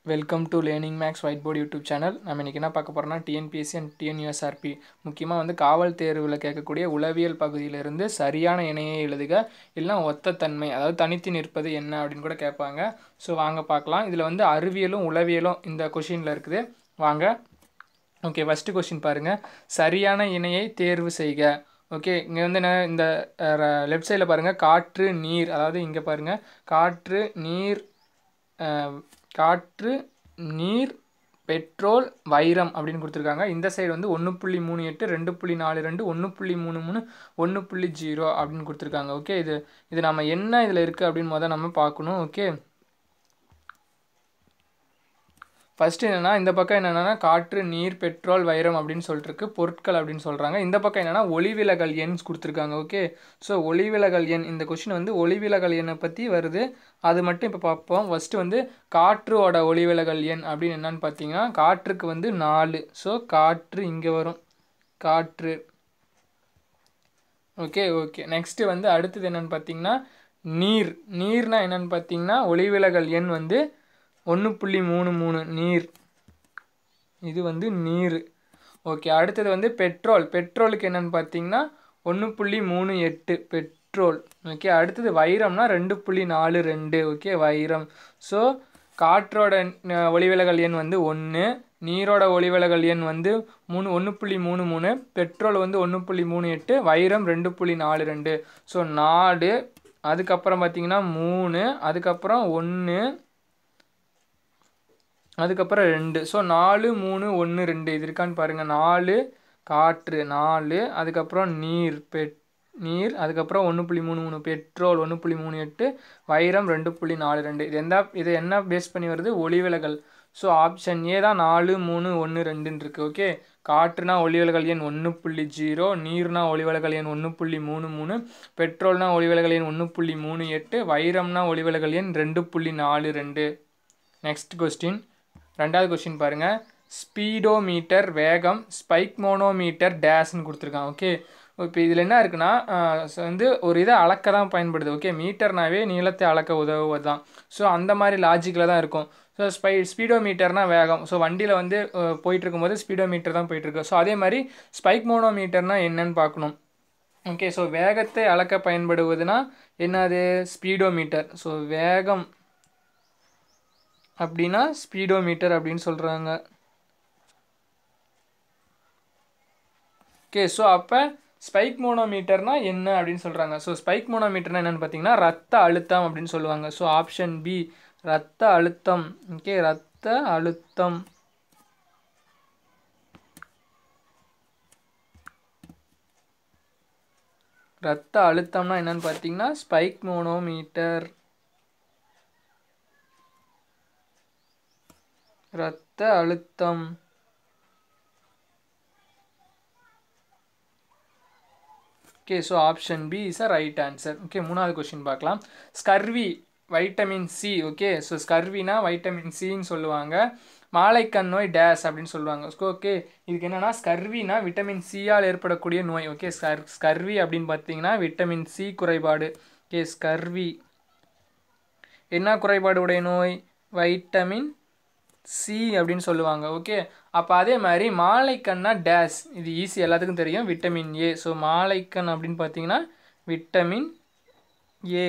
Welcome to Learning Max white board YouTube channel. நம்ம இன்றைக்கி என்ன பார்க்க போகிறோம்னா டிஎன்பிஎஸ்சி அண்ட் டிஎன்யூஎஸ்ஆர்பி முக்கியமாக வந்து காவல் தேர்வில் கேட்கக்கூடிய உளவியல் பகுதியிலிருந்து சரியான இணையை எழுதுக, இல்லைனா ஒத்த தன்மை, அதாவது தனித்து நிற்பது என்ன அப்படின்னு கூட கேட்பாங்க. ஸோ வாங்க பார்க்கலாம். இதில் வந்து அறிவியலும் உளவியலும் இந்த கொஷினில் இருக்குது. வாங்க. ஓகே, ஃபஸ்ட்டு கொஷின் பாருங்கள். சரியான இணையை தேர்வு செய்க. ஓகே, இங்கே வந்து என்ன, இந்த லெஃப்ட் சைடில் பாருங்கள், காற்று நீர், அதாவது இங்கே பாருங்கள் காற்று நீர் பெட்ரோல் வைரம் அப்படின்னு கொடுத்துருக்காங்க. இந்த சைடு வந்து 1.38 2.42 1.33 1.0 அப்படின்னு கொடுத்துருக்காங்க. ஓகே, இது நம்ம என்ன இதில் இருக்குது அப்படின்னு முதல்ல நம்ம பார்க்கணும். ஓகே, ஃபஸ்ட்டு என்னென்னா, இந்த பக்கம் என்னென்னா காற்று நீர் பெட்ரோல் வைரம் அப்படின்னு சொல்லிட்டுருக்கு, பொருட்கள் அப்படின்னு சொல்கிறாங்க. இந்த பக்கம் என்னென்னா ஒளிவிலகல் எண் கொடுத்துருக்காங்க. ஓகே, ஸோ ஒளிவிலகல் எண், இந்த கொஷின் வந்து ஒளிவிலகல் எண்ணை பற்றி வருது. அது மட்டும் இப்போ பார்ப்போம். ஃபஸ்ட்டு வந்து காற்றோட ஒளிவிலகல் எண் அப்படின்னு என்னன்னு பார்த்தீங்கன்னா, காற்றுக்கு வந்து 4. ஸோ காற்று இங்கே வரும், காற்று. ஓகே, நெக்ஸ்ட்டு வந்து அடுத்தது என்னென்னு பார்த்தீங்கன்னா நீர்னா என்னென்னு பார்த்தீங்கன்னா, ஒளிவிலகல் எண் வந்து 1.33 நீர், இது வந்து நீர். ஓகே, அடுத்தது வந்து பெட்ரோலுக்கு என்னென்னு பார்த்தீங்கன்னா 1.38 பெட்ரோல். ஓகே, அடுத்தது வைரம்னா 2.42. ஓகே, வைரம். ஸோ காற்றோட ஒளிவிலகல் எண் வந்து 1, நீரோட ஒளிவிலகல் எண் வந்து 1.33, பெட்ரோல் வந்து 1.38, வைரம் 2.42. ஸோ 4, அதுக்கப்புறம் பார்த்தீங்கன்னா 3, அதுக்கப்புறம் 1, அதுக்கப்புறம் 2. ஸோ 4 3 1 2 இது இருக்கான்னு பாருங்கள். 4 காற்று 4, அதுக்கப்புறம் நீர், அதுக்கப்புறம் 1.33 பெட்ரோல் 1.38, வைரம் 2.42. இது என்ன பேஸ் பண்ணி வருது? ஒளிவிலகல். ஸோ ஆப்ஷன் ஏ தான் 4 3 1 2 இருக்குது. ஓகே, காற்றுனா ஒளிவிலகல் எண் 1.0, நீர்னா ஒளிவிலகல் எண் 1.33, பெட்ரோல்னா ஒளிவிலகல் எண் 1.38, வைரம்னா ஒளிவிலகல் எண் 2.42. நெக்ஸ்ட் கொஸ்டின், ரெண்டாவது கொஸ்டின் பாருங்கள். ஸ்பீடோமீட்டர் வேகம், ஸ்பைக் மோனோமீட்டர் டேஷ்னு கொடுத்துருக்காங்க. ஓகே, இப்போ இதில் என்ன இருக்குன்னா, வந்து ஒரு இதை அளக்க தான் பயன்படுது. ஓகே, மீட்டர்னாவே நீளத்தை அளக்க உதவுவது தான். ஸோ அந்த மாதிரி லாஜிக்கில் தான் இருக்கும். ஸோ ஸ்பீடோமீட்டர்னால் வேகம். ஸோ வண்டியில் வந்து போயிட்டு இருக்கும்போது ஸ்பீடோமீட்டர் தான் போயிட்டுருக்கு. ஸோ அதே மாதிரி ஸ்பைக் மோனோமீட்டர்னால் என்னன்னு பார்க்கணும். ஓகே, ஸோ வேகத்தை அளக்க பயன்படுவதுன்னா என்னது? ஸ்பீடோமீட்டர். ஸோ வேகம் அப்படின்னா ஸ்பீடோமீட்டர் அப்படின்னு சொல்கிறாங்க. ஓகே, ஸோ அப்போ ஸ்பைக் மோனோமீட்டர்னா என்ன அப்படின்னு சொல்கிறாங்க. ஸோ ஸ்பைக் மோனோமீட்டர்னா என்னென்னு பார்த்தீங்கன்னா ரத்த அழுத்தம் அப்படின்னு சொல்லுவாங்க. ஸோ ஆப்ஷன் பி ரத்த அழுத்தம். ஓகே, ரத்த அழுத்தம். ரத்த அழுத்தம்னா என்னென்னு பார்த்தீங்கன்னா ஸ்பைக் மோனோமீட்டர். ரத்த அழுத்தம். Okay, so option B is a right answer. Okay, மூணாவது கொஸ்டின் பார்க்கலாம். Scurvy vitamin C. Okay, so ஸ்கர்வினா வைட்டமின் சின்னு சொல்லுவாங்க. மாலைக்கண் நோய் டேஸ் அப்படின்னு சொல்லுவாங்க. ஓகே, இதுக்கு என்னென்னா ஸ்கர்வினா விட்டமின் சியால் ஏற்படக்கூடிய நோய். ஓகே, ஸ்கர்வி அப்படின்னு பார்த்தீங்கன்னா விட்டமின் சி குறைபாடு. ஓகே, ஸ்கர்வி என்ன குறைபாடு உடைய நோய்? வைட்டமின் சி அப்படின்னு சொல்லுவாங்க. ஓகே, அப்போ அதே மாதிரி மாலைக்கண்ணா டேஸ், இது ஈஸி, எல்லாத்துக்கும் தெரியும், விட்டமின் ஏ. ஸோ மாலைக்கண் அப்படின்னு பார்த்தீங்கன்னா விட்டமின் ஏ.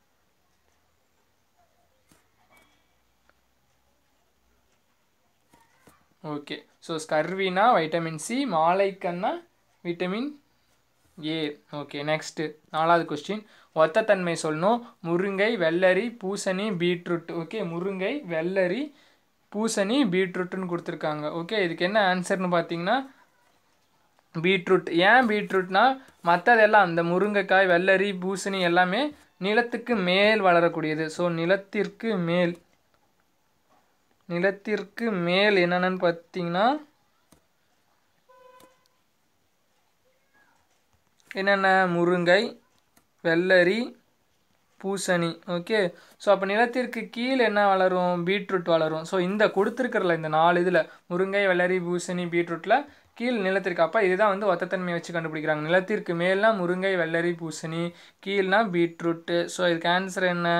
ஓகே, ஸோ ஸ்கர்வினா வைட்டமின் சி, மாலைக்கண்ணா விட்டமின் ஏ. ஓகே, நெக்ஸ்ட்டு நாலாவது கொஸ்டின். ஒத்த தன்மை சொல்லணும். முருங்கை, வெள்ளரி, பூசணி, பீட்ரூட். ஓகே, முருங்கை, வெள்ளரி, பூசணி, பீட்ரூட்டுன்னு கொடுத்துருக்காங்க. ஓகே, இதுக்கு என்ன ஆன்சர்னு பார்த்தீங்கன்னா பீட்ரூட். ஏன் பீட்ரூட்னா மற்றதெல்லாம் அந்த முருங்கைக்காய், வெள்ளரி, பூசணி எல்லாமே நிலத்துக்கு மேல் வளரக்கூடியது. ஸோ நிலத்திற்கு மேல் என்னென்னு பார்த்தீங்கன்னா என்னென்ன? முருங்கை, வெள்ளரி, பூசணி. ஓகே, ஸோ அப்போ நிலத்திற்கு கீழ் என்ன வளரும்? பீட்ரூட் வளரும். ஸோ இந்த கொடுத்துருக்கிறல இந்த 4 இதில் முருங்கை, வெள்ளரி, பூசணி, பீட்ரூட்டில் கீழ் நிலத்திற்கு, அப்போ இதுதான் வந்து ஒத்தத்தன்மையை வச்சு கண்டுபிடிக்கிறாங்க. நிலத்திற்கு மேல்னா முருங்கை, வெள்ளரி, பூசணி, கீழ்னா பீட்ரூட்டு. ஸோ இதுக்கு ஆன்சர் என்ன?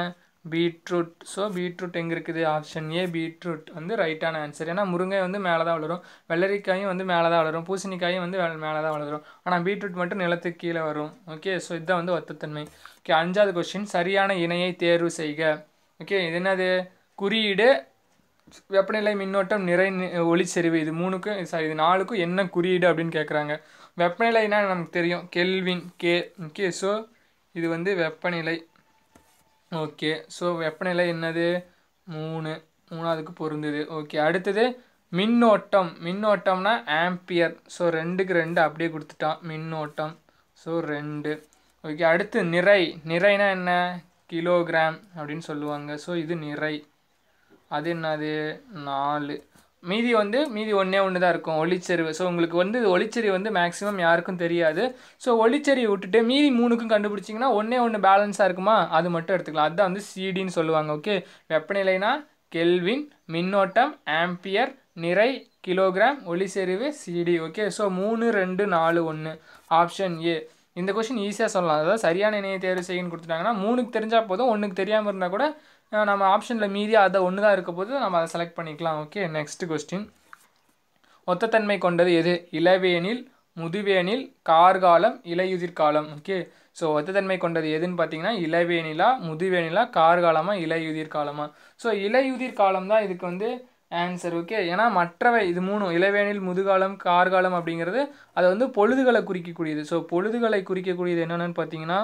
பீட்ரூட். ஸோ பீட்ரூட் எங்கே இருக்குது? ஆப்ஷன் ஏ பீட்ரூட் வந்து ரைட்டான ஆன்சர். ஏன்னா முருங்கை வந்து மேலே தான் வளரும், வெள்ளரிக்காயும் வந்து மேலே தான் வளரும், பூசணிக்காயும் வந்து மேலே தான் வளரும். ஆனால் பீட்ரூட் மட்டும் நிலத்துக்கு கீழே வரும். ஓகே, ஸோ இதுதான் வந்து ஒத்தத்தன்மை. ஓகே, 5வது கொஸ்டின், சரியான இணையை தேர்வு செய்க. ஓகே, இது என்னது? குறியீடு, வெப்பநிலை, மின்னோட்டம், நிறை, ஒளிச்செறிவு. இது 3க்கும் சாரி இது 4க்கும் என்ன குறியீடு அப்படின்னு கேட்குறாங்க. வெப்பநிலைனா நமக்கு தெரியும், கெல்வின் கே. ஓகே, ஸோ இது வந்து வெப்பநிலை. ஓகே, ஸோ வெப்பநிலை என்னது? 3க்கு பொருந்துது. ஓகே, அடுத்தது மின்னோட்டம். மின்னோட்டம்னா ஆம்பியர். ஸோ 2க்கு 2 அப்படியே கொடுத்துட்டான் மின்னோட்டம். ஸோ 2. ஓகே, அடுத்து நிறை. நிறைனா என்ன? கிலோகிராம் அப்படின்னு சொல்லுவாங்க. ஸோ இது நிறை. அது என்னது? 4. மீதி ஒன்றே ஒன்று தான் இருக்கும், ஒளிச்செறிவு. ஸோ உங்களுக்கு வந்து ஒளிச்செறிவு வந்து மேக்ஸிமம் யாருக்கும் தெரியாது. ஸோ ஒளிச்செறிவு விட்டுட்டு மீதி 3க்கும் கண்டுபிடிச்சிங்கன்னா ஒன்றே ஒன்று பேலன்ஸாக இருக்குமா, அது மட்டும் எடுத்துக்கலாம். அதுதான் வந்து சிடின்னு சொல்லுவாங்க. ஓகே, வெப்பநிலைனா கெல்வின், மின்னோட்டம் ஆம்பியர், நிறை கிலோகிராம், ஒளிச்செறிவு CD. Okay, so 3, 2, 4, 1 option A. இந்த கொஸ்டின் ஈஸியாக சொல்லலாம். அதாவது சரியான இணையை தேர்வு செய்யன்னு கொடுத்துட்டாங்கன்னா 3க்கு தெரிஞ்சால் போதும், 1க்கு தெரியாமல் இருந்தால் கூட நம்ம ஆப்ஷனில் மீதியாக அதை ஒன்று தான் இருக்க போது நம்ம அதை செலக்ட் பண்ணிக்கலாம். ஓகே, நெக்ஸ்ட் கொஸ்டின், ஒத்தத்தன்மை கொண்டது எது? இளவேனில், முதுவேனில், கார்காலம், இலையுதிர் காலம். ஓகே, ஸோ ஒத்தத்தன்மை கொண்டது எதுன்னு பார்த்தீங்கன்னா இளவேனிலா, முதுவேனிலா, கார்காலமா, இலையுதிர் காலமா. ஸோ இலையுதிர் காலம் தான் இதுக்கு வந்து ஆன்சர். ஓகே, ஏன்னா மற்றவை இது 3 இளவேனில், முதுகாலம், கார்காலம் அப்படிங்கிறது அது வந்து பொழுதுகளை குறிக்கக்கூடியது. ஸோ பொழுதுகளை குறிக்கக்கூடியது என்னென்னு பார்த்தீங்கன்னா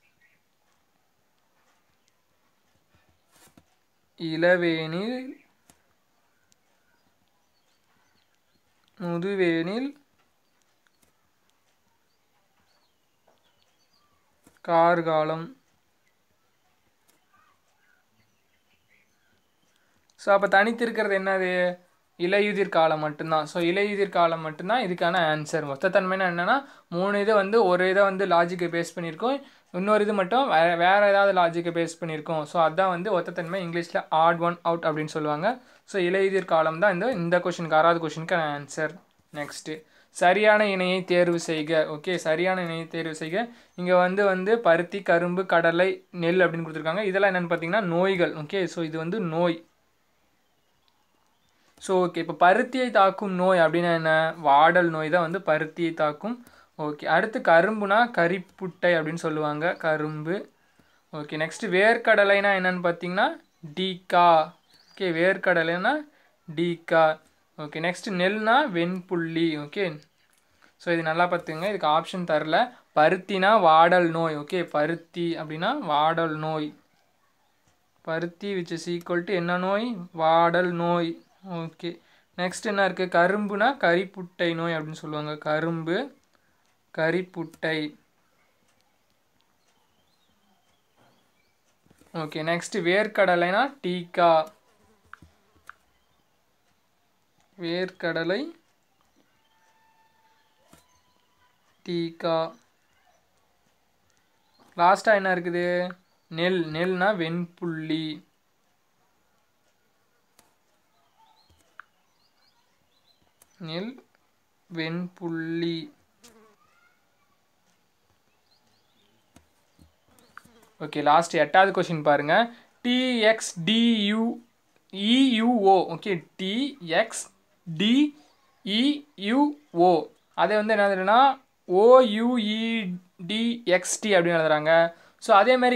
இளவேனில், முதுவேனில், கார்காலம். ஸோ அப்போ தனித்து இருக்கிறது என்னது? இலையுதிர் காலம் மட்டும்தான். ஸோ இலையுதிர் காலம் மட்டும்தான் இதுக்கான ஆன்சர். மொத்தத்தன்மைனா என்னென்னா 3 இதை வந்து ஒரு இதை வந்து லாஜிக்கை பேஸ் பண்ணியிருக்கோம், இன்னொரு இது மட்டும் வேறு ஏதாவது லாஜிக்கை பேஸ் பண்ணியிருக்கோம். ஸோ அதுதான் வந்து ஒத்தத்தன்மை. இங்கிலீஷில் ஆட் ஒன் அவுட் அப்படின்னு சொல்லுவாங்க. ஸோ இலையுதிர் காலம் தான் இந்த கொஷனுக்கு 6வது கொஷனுக்கான ஆன்சர். நெக்ஸ்ட்டு, சரியான இணையை தேர்வு செய்க. ஓகே, சரியான இணையை தேர்வு செய்க. இங்கே வந்து பருத்தி, கரும்பு, கடலை, நெல் அப்படின்னு கொடுத்துருக்காங்க. இதெல்லாம் என்னென்னு பார்த்தீங்கன்னா நோய்கள். ஓகே, ஸோ இது வந்து நோய். ஸோ ஓகே, இப்போ பருத்தியை தாக்கும் நோய் அப்படின்னா என்ன? வாடல் நோய் தான் வந்து பருத்தியை தாக்கும். ஓகே, அடுத்து கரும்புனா கரிப்புட்டை அப்படின்னு சொல்லுவாங்க, கரும்பு. ஓகே, நெக்ஸ்ட் வேர்க்கடலைனா என்னன்னு பார்த்தீங்கன்னா டீக்கா. ஓகே, வேர்க்கடலைனா டீக்கா. ஓகே, நெக்ஸ்ட் நெல்னா வெண்புள்ளி. ஓகே, ஸோ இது நல்லா பார்த்துங்க, இதுக்கு ஆப்ஷன் தரல. பருத்தினா வாடல் நோய். ஓகே, பருத்தி அப்படின்னா வாடல் நோய். பருத்தி விச் இஸ் ஈக்குவல் டு என்ன நோய்? வாடல் நோய். ஓகே, நெக்ஸ்ட் என்ன இருக்குது? கரும்புனா கரிப்புட்டை நோய் அப்படின்னு சொல்லுவாங்க, கரும்பு கரிப்புட்டை. ஓகே, நெக்ஸ்ட் வேர்க்கடலைனா டீக்கா. வேர்க்கடலை டீக்கா. லாஸ்ட்டாக என்ன இருக்குது? நெல்னா வெண்புள்ளி. நெல் வெண்புள்ளி. ஓகே, லாஸ்ட் 8வது கொஸ்டின் பாருங்க. TXDEUO. ஓகே, TXDEUO அதை வந்து என்ன எழுதுனா OUEDXT அப்படின்னு எழுதுறாங்க. ஸோ அதே மாதிரி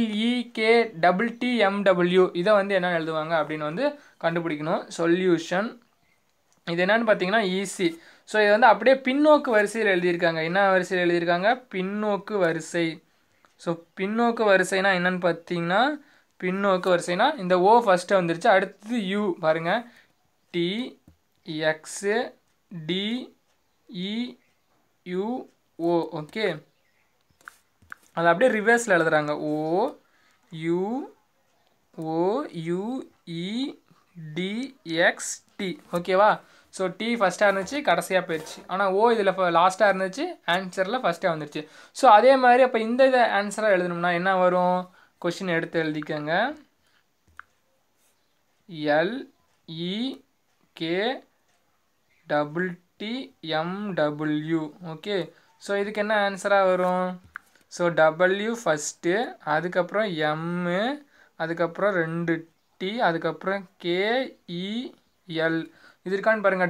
LEKTTMW இதை வந்து என்ன எழுதுவாங்க அப்படின்னு வந்து கண்டுபிடிக்கணும். சொல்யூஷன் இது என்னன்னு பார்த்தீங்கன்னா ஈஸி. ஸோ இது வந்து அப்படியே பின்னோக்கு வரிசையில் எழுதியிருக்காங்க. என்ன வரிசையில் எழுதியிருக்காங்க? பின்னோக்கு வரிசை. ஸோ பின்னோக்கு வரிசைனா என்னன்னு பார்த்தீங்கன்னா பின்னோக்கு வரிசைனா இந்த ஓ ஃபஸ்ட்டு வந்துருச்சு, அடுத்தது யூ பாருங்கள், TXDEUO. ஓகே, அது அப்படியே ரிவர்ஸில் எழுதுறாங்க, OUEDXT. ஓகேவா? ஸோ டி ஃபஸ்ட்டாக இருந்துச்சு, கடைசியாக போயிடுச்சு. ஆனால் ஓ இதில் லாஸ்ட்டாக இருந்துச்சு, ஆன்சரில் ஃபஸ்ட்டாக வந்துருச்சு. ஸோ அதே மாதிரி அப்போ இந்த இதை ஆன்சராக எழுதணும்னா என்ன வரும்? கொஷின் எடுத்து எழுதிக்கங்க. LEKTTMW. ஓகே, ஸோ இதுக்கு என்ன ஆன்சராக வரும்? ஸோ டபிள்யூ ஃபஸ்ட்டு, அதுக்கப்புறம் எம்மு, அதுக்கப்புறம் 2T, அதுக்கப்புறம் KEL. இது இருக்கான்னு பாருங்கள்,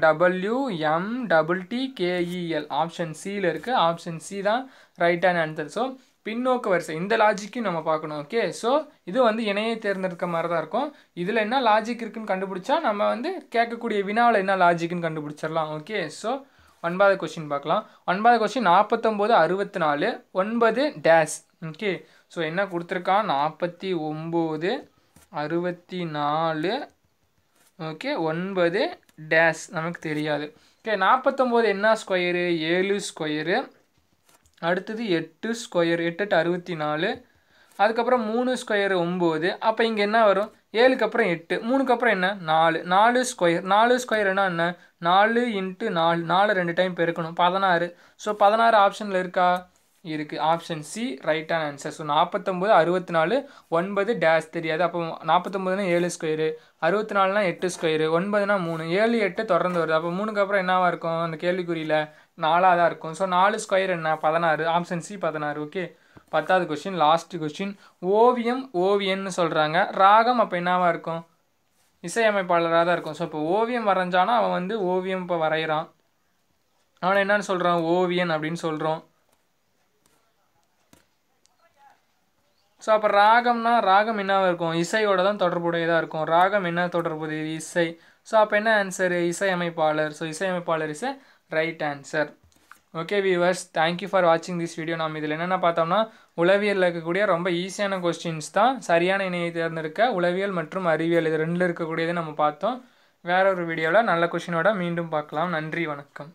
WMTTKEL. ஆப்ஷன் சியில் இருக்குது. ஆப்ஷன் சி தான் ரைட்டான ஆன்சர். ஸோ பின்னோக்கு வரிசை, இந்த லாஜிக்கையும் நம்ம பார்க்கணும். ஓகே, ஸோ இது வந்து இணையை தேர்ந்தெடுக்க மாதிரி தான் இருக்கும். இதில் என்ன லாஜிக் இருக்குன்னு கண்டுபிடிச்சா நம்ம வந்து கேட்கக்கூடிய வினாவில் என்ன லாஜிக்குன்னு கண்டுபிடிச்சிடலாம். ஓகே, ஸோ 9வது கொஸ்டின் பார்க்கலாம். 9வது கொஸ்டின் 49 64 9 டேஸ். ஓகே, ஸோ என்ன கொடுத்துருக்கான், 49 64 ஓகே 9 டேஸ் நமக்கு தெரியாது. ஓகே, 49 என்ன ஸ்கொயரு, 7 ஸ்கொயரு. அடுத்தது 8 ஸ்கொயர், 8 8 64. அதுக்கப்புறம் 3 ஸ்கொயர் 9. அப்போ இங்கே என்ன வரும், 7க்கு அப்புறம் 8, 3க்கு அப்புறம் என்ன 4, 4 ஸ்கொயர். 4 ஸ்கொயர் என்ன 4 × 4, 4 2 டைம் பெருக்கணும், 16. ஸோ 16 ஆப்ஷனில் இருக்கா, இருக்குது. ஆப்ஷன் சி ரைட்டான ஆன்சர். ஸோ 49 64 9 டேஷ் தெரியாது. அப்போ 49னா 7 ஸ்கொயரு, 64னா 8 ஸ்கொயரு, 9னா 3, 7 8 தொடர்ந்து வருது. அப்போ 3க்கு அப்புறம் என்னவாக இருக்கும், அந்த கேள்விக்குறியில் 4ஆக தான் இருக்கும். ஸோ 4 ஸ்கொயர் என்ன 16, ஆப்ஷன் சி 16. ஓகே, 10வது கொஸ்டின், லாஸ்ட் கொஸ்டின். ஓவியம் ஓவியன்னு சொல்கிறாங்க, ராகம் அப்போ என்னவாக இருக்கும், இசையமைப்பாளராக தான் இருக்கும். ஸோ இப்போ ஓவியம் வரைஞ்சானா அவன் வந்து ஓவியம் இப்போ வரைகிறான், அவனை என்னன்னு சொல்கிறான், ஓவியன் அப்படின்னு சொல்கிறோம். ஸோ அப்போ ராகம்னா ராகம் என்னவாக இருக்கும், இசையோட தான் தொடர்புடையதாக இருக்கும். ராகம் என்ன தொடர்புடையது, இசை. ஸோ அப்போ என்ன ஆன்சரு, இசையமைப்பாளர். ஸோ இசையமைப்பாளர் is a right answer. Okay viewers, thank you for வாட்சிங் திஸ் வீடியோ. நம்ம இதில் என்னென்ன பார்த்தோம்னா, உளவியலில் இருக்கக்கூடிய ரொம்ப ஈஸியான கொஸ்டின்ஸ் தான். சரியான இணையை தேர்ந்தெடுக்க உளவியல் மற்றும் அறிவியல், இது ரெண்டில் இருக்கக்கூடியதை நம்ம பார்த்தோம். வேற ஒரு வீடியோவில் நல்ல கொஸ்டினோட மீண்டும் பார்க்கலாம். நன்றி, வணக்கம்.